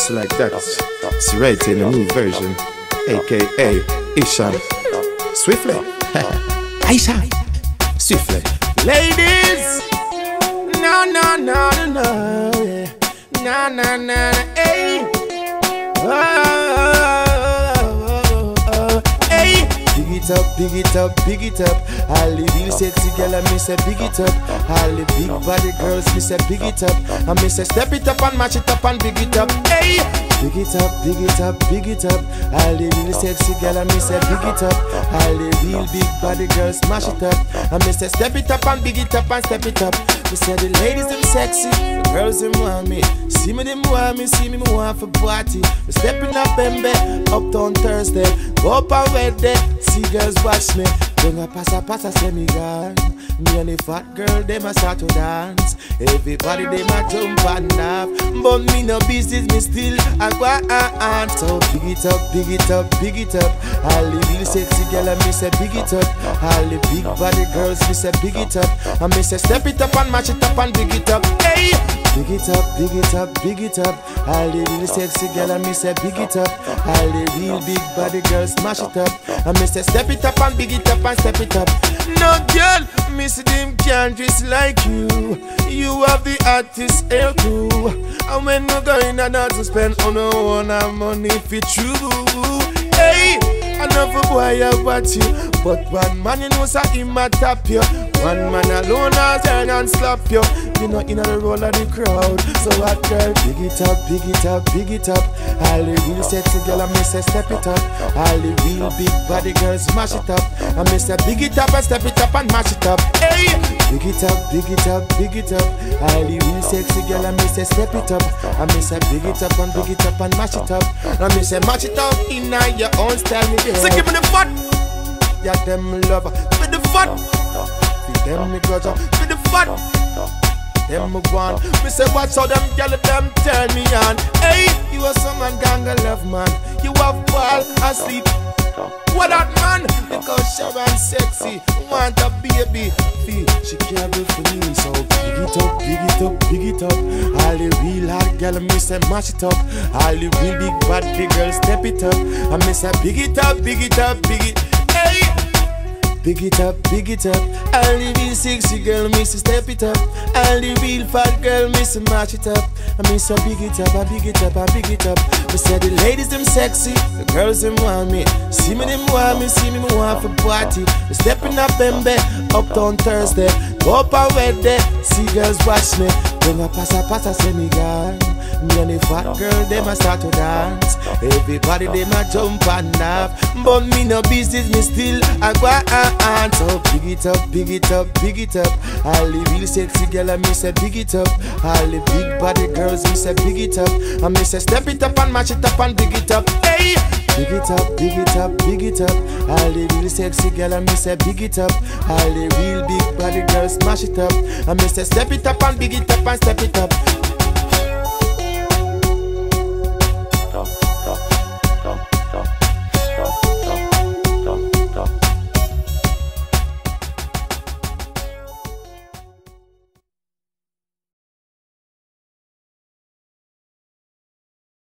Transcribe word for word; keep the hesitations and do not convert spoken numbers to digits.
Just like that, it's right in a new version, aka Ishan Swiftly. Aisha Swiftly. Ladies, no, no, no, no, no, yeah. No, no, no, no, hey. Oh, oh, oh, oh, hey. Big it up, big it up, big it up. All the real sexy girl, I miss a big it up. All the big body girls, miss a big it up. I miss a step it up and match it up and big it up. Hey, big it up, big it up, big it up. All the real sexy girl, I miss a big it up. All the real big body girls, smash it up. I miss a step it up and big it up and step it up. We said the ladies them sexy, the girls them want me. See me them want me, see me me want for party. We stepping up Bembe, uptown Thursday. Go up and wait there, see girls watch me. Don't a pass a pass a semi gun. Me and the fat girl them a start to dance. Everybody them a jump and laugh. But me no business, me still a go on. So big it up, big it up, big it up. All the real sexy girl I miss a big it up. All the big body girls miss a big it up. I miss a step it up and match it up and big it up. Hey, big it up, big it up, big it up. All the real sexy girl I miss a big it up. All the real big body girls smash it up. I miss a step it up and big it up and step it up. No girl, miss them can't dress like you. You have the artist hair too. And when you go in and out to spend on no one money for true. Hey, enough boy I watch you, but one man you know say him a tap you. One man alone has turn and slap you. You know in the roll of the crowd. So what girl, big it up, big it up, big it up. All the real sexy girl I miss a step it up. All the real big body girls smash it up. I miss a big it up and step it up and mash it up. Hey, big it up, big it up, big it up. All the real sexy girl I miss a step it up. I miss a big it up and big it up and mash it up. I miss a match it up in your own style. So give me the fun, yeah them love. With the fun, feed them me grudge. With the fun, them me want. Me say watch how them gyal them turn me on. Hey, you a some man ganga love man. You have fall asleep. What that man? Because Sharon sexy, want a baby. Feel she can't do for me. So big it up, big it up, big it up. All the real hot girl me say mash it up. All the real big bad big girls step it up. I miss a big it up, big it up, big it. Hey, big it up, big it up. All the real sexy girl miss a step it up. All the real fat girl miss a match it up. I miss a big it up, I big it up, I big it up. We said the ladies them sexy, the girls them want me. See me them want me, see me me want for party. We stepping up Bembe, uptown Thursday. Go up and wait there, see girls watch me. Don't a pass a pass a semi gun. Me and the fat girl them a start to dance. Everybody them a jump and laugh. But me no business, me still a go on. So big it up, big it up, big it up. All the real sexy girl I miss a big it up. All the big body girls miss a big it up. I miss a step it up and match it up and big it up. Hey, big it up, big it up, big it up. All the real sexy girl I miss a big it up. All the real big body girls smash it up. I miss a step it up and big it up and step it up.